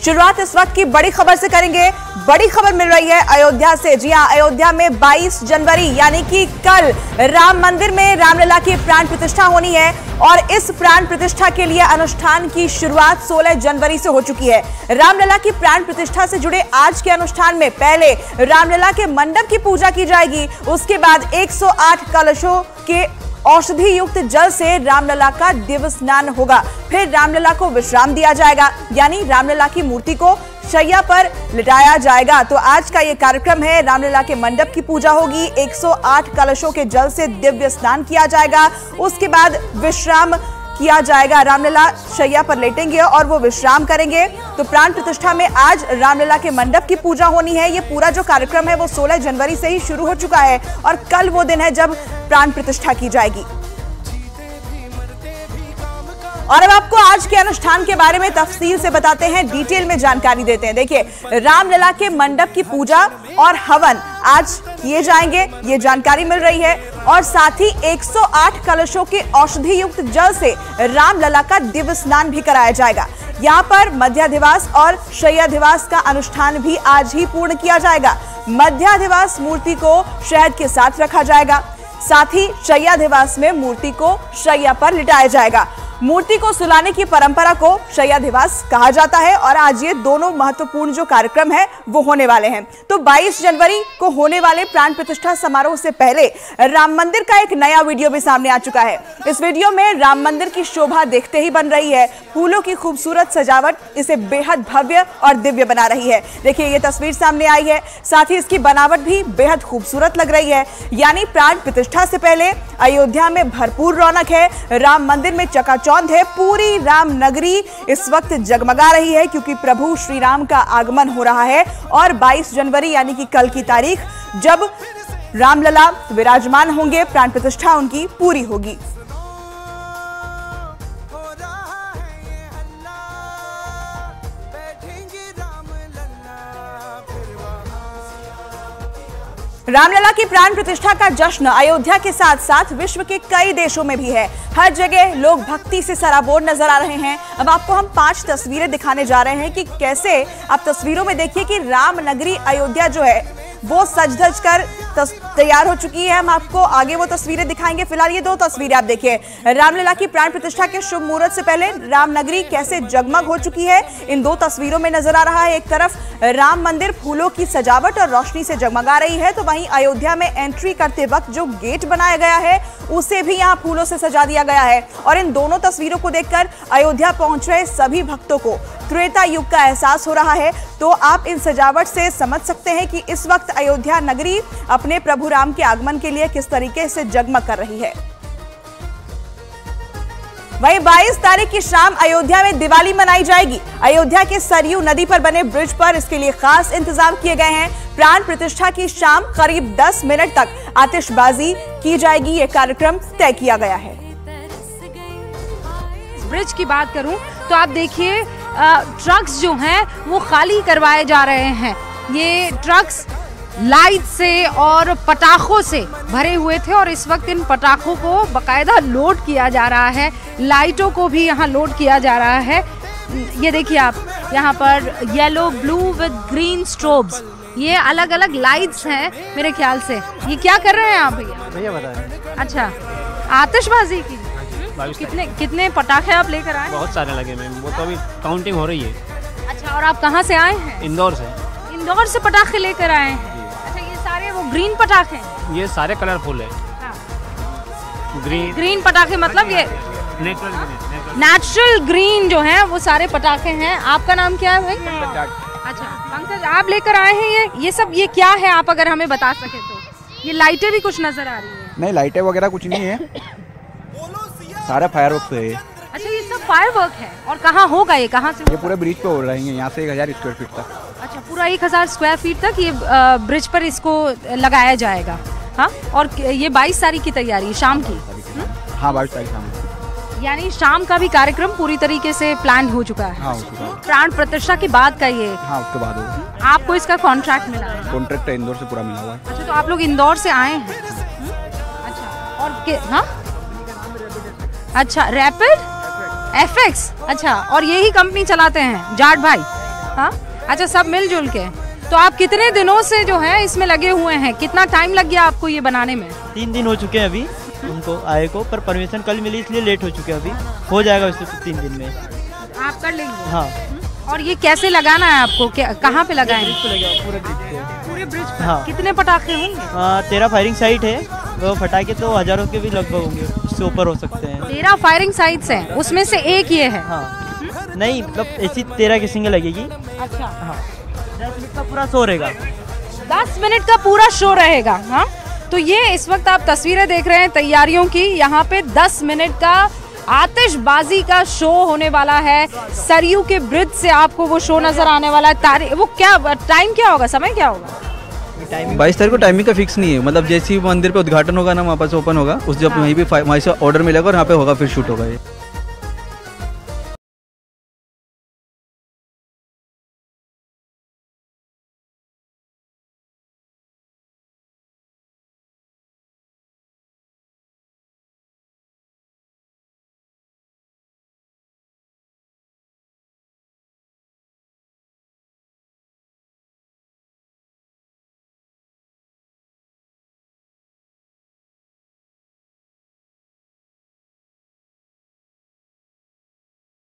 शुरुआत इस वक्त की बड़ी खबर से करेंगे। बड़ी खबर मिल रही है अयोध्या से। जी हां, अयोध्या में 22 जनवरी यानी कि कल राम मंदिर में रामलला की प्राण प्रतिष्ठा होनी है और इस प्राण प्रतिष्ठा के लिए अनुष्ठान की शुरुआत 16 जनवरी से हो चुकी है। रामलला की प्राण प्रतिष्ठा से जुड़े आज के अनुष्ठान में पहले रामलला के मंडप की पूजा की जाएगी, उसके बाद 108 कलशों के औषधि युक्त जल से रामलला का दिव्य स्नान होगा। फिर रामलला को विश्राम दिया जाएगा, यानी रामलला की मूर्ति को शैया पर लिटाया जाएगा। तो आज का ये कार्यक्रम है। रामलला के मंडप की पूजा होगी, 108 कलशों के जल से दिव्य स्नान किया जाएगा, उसके बाद विश्राम किया जाएगा। रामलला शैया पर लेटेंगे और वो विश्राम करेंगे। तो प्राण प्रतिष्ठा में आज रामलला के मंडप की पूजा होनी है। ये पूरा जो कार्यक्रम है वो 16 जनवरी से ही शुरू हो चुका है और कल वो दिन है जब प्राण प्रतिष्ठा की जाएगी। और अब आपको आज के अनुष्ठान के बारे में तफसील से बताते हैं, डिटेल में जानकारी देते हैं। देखिए, रामलला के मंडप की पूजा और हवन आज किए जाएंगे, ये जानकारी मिल रही है। और साथ ही 108 कलशों के औषधि युक्त जल से रामलला का दिव्य स्नान भी कराया जाएगा। यहाँ पर मध्याधिवास और शय्याधिवास का अनुष्ठान भी आज ही पूर्ण किया जाएगा। मध्याधिवास मूर्ति को शहद के साथ रखा जाएगा, साथ ही शय्याधिवास में मूर्ति को शैया पर लिटाया जाएगा। मूर्ति को सुलाने की परंपरा को शय्याधिवास कहा जाता है और आज ये दोनों महत्वपूर्ण जो कार्यक्रम है वो होने वाले हैं। तो 22 जनवरी को होने वाले प्राण प्रतिष्ठा समारोह से पहले राम मंदिर का एक नया वीडियो भी सामने आ चुका है। इस वीडियो में राम मंदिर की शोभा देखते ही बन रही है। फूलों की खूबसूरत सजावट इसे बेहद भव्य और दिव्य बना रही है। देखिए, ये तस्वीर सामने आई है, साथ ही इसकी बनावट भी बेहद खूबसूरत लग रही है। यानी प्राण प्रतिष्ठा से पहले अयोध्या में भरपूर रौनक है। राम मंदिर में चकाचौंध है। पूरी राम नगरी इस वक्त जगमगा रही है क्योंकि प्रभु श्री राम का आगमन हो रहा है और 22 जनवरी यानी कि कल की तारीख जब रामलला विराजमान होंगे, प्राण प्रतिष्ठा उनकी पूरी होगी। रामलला की प्राण प्रतिष्ठा का जश्न अयोध्या के साथ साथ विश्व के कई देशों में भी है। हर जगह लोग भक्ति से सराबोर नजर आ रहे हैं। अब आपको हम 5 तस्वीरें दिखाने जा रहे हैं कि कैसे आप तस्वीरों में देखिए कि राम नगरी अयोध्या जो है वो सज धज कर तैयार हो चुकी है। हम आपको आगे वो तस्वीरें दिखाएंगे। फिलहाल ये 2 तस्वीरें आप देखिए। रामलला की प्राण प्रतिष्ठा के शुभ मुहूर्त से पहले राम नगरी कैसे जगमग हो चुकी है, इन 2 तस्वीरों में नजर आ रहा है। एक तरफ राम मंदिर फूलों की सजावट और रोशनी से जगमगा रही है, तो वहीं अयोध्या में एंट्री करते वक्त जो गेट बनाया गया है उसे भी यहाँ फूलों से सजा दिया गया है। और इन दोनों तस्वीरों को देखकर अयोध्या पहुंच रहे सभी भक्तों को त्रेता युग का एहसास हो रहा है। तो आप इन सजावट से समझ सकते हैं कि इस वक्त अयोध्या नगरी अपने प्रभु राम के आगमन के लिए किस तरीके से जगमग कर रही है। वहीं 22 तारीख की शाम अयोध्या में दिवाली मनाई जाएगी। अयोध्या के सरयू नदी पर बने ब्रिज पर इसके लिए खास इंतजाम किए गए हैं। प्राण प्रतिष्ठा की शाम करीब 10 मिनट तक आतिशबाजी की जाएगी, ये कार्यक्रम तय किया गया है। ब्रिज की बात करूं तो आप देखिए ट्रक्स जो हैं वो खाली करवाए जा रहे हैं। ये ट्रक्स लाइट से और पटाखों से भरे हुए थे और इस वक्त इन पटाखों को बकायदा लोड किया जा रहा है। लाइटों को भी यहाँ लोड किया जा रहा है। ये देखिए आप, यहाँ पर yellow blue with green strobes, ये अलग अलग लाइट्स हैं मेरे ख्याल से। ये क्या कर रहे हैं आप भैया बता रहे हैं? अच्छा, आतिशबाजी की। कितने पटाखे आप लेकर आए? बहुत सारे लगे मैम, वो तो अभी काउंटिंग हो रही है। अच्छा, और आप कहाँ से आए हैं? इंदौर से। इंदौर से पटाखे लेकर आए हैं? अच्छा, ये सारे वो ग्रीन पटाखे हैं? ये सारे कलरफुल है। हाँ। ग्रीन पटाखे मतलब ये नेचुरल ग्रीन जो है वो सारे पटाखे हैं। आपका नाम क्या है भाई? अच्छा पंकज, आप लेकर आए हैं ये सब, ये क्या है आप अगर हमें बता सके तो। ये लाइटें भी कुछ नजर आ रही है? नहीं, लाइटें वगैरह कुछ नहीं है, सारा फायरवर्क्स है। अच्छा, ये सब फायरवर्क है। और कहाँ होगा ये, कहाँ से? ये पूरे ब्रिज पे हो रही है, यहाँ से 1000 स्क्वायर फीट तक। अच्छा, पूरा 1000 स्क्वायर फीट तक ये ब्रिज पर इसको लगाया जाएगा। हाँ, और ये 22 तारीख की तैयारी शाम की? हाँ, 22 तारीख शाम, यानी शाम का भी कार्यक्रम पूरी तरीके से प्लान हो चुका है। हाँ, प्राण प्रतिष्ठा के बाद का ये? हाँ, उसके बाद होगा। आपको इसका कॉन्ट्रैक्ट मिला है? कॉन्ट्रैक्ट इंदौर से पूरा मिला हुआ है। अच्छा, तो आप लोग इंदौर से आए हैं? अच्छा, और हाँ, अच्छा, रैपिड FX। अच्छा, और यही कंपनी चलाते हैं जाट भाई? हाँ, अच्छा, सब मिलजुल के। तो आप कितने दिनों से जो है इसमें लगे हुए हैं? कितना टाइम लग गया आपको ये बनाने में? 3 दिन हो चुके हैं अभी उनको आए को, पर परमिशन कल मिली इसलिए लेट हो चुके हैं। अभी हो जाएगा वैसे तो 3 दिन में आप कर लेंगे। हाँ। और ये कैसे लगाना है आपको? कहाँ पे लगाएंगे? ब्रिज पे लगेगा, पूरे ब्रिज पे। पूरे ब्रिज पे। हाँ। कितने पटाखे होंगे? 13 फायरिंग साइट है, वो फटाके तो हजारों के भी लगभग होंगे, उससे ऊपर हो सकते हैं। 13 फायरिंग साइट्स हैं, उसमें से एक ये है। हाँ, नहीं मतलब ऐसी 13 की सिंगल लगेगी। अच्छा, हाँ, 10 मिनट का पूरा शो रहेगा। 10 मिनट का पूरा शो रहेगा। हाँ, तो ये इस वक्त आप तस्वीरें देख रहे हैं तैयारियों की। यहाँ पे 10 मिनट का आतिशबाजी का शो होने वाला है। सरयू के ब्रिज से आपको वो शो नजर आने वाला है। वो क्या टाइम क्या होगा, समय क्या होगा? 22 तारीख को टाइमिंग का फिक्स नहीं है, मतलब जैसे ही मंदिर पे उद्घाटन होगा ना, वहाँ पर ओपन होगा, उस जब वहीं पे वहीं से ऑर्डर मिलेगा और यहाँ पे होगा, फिर शूट होगा ये।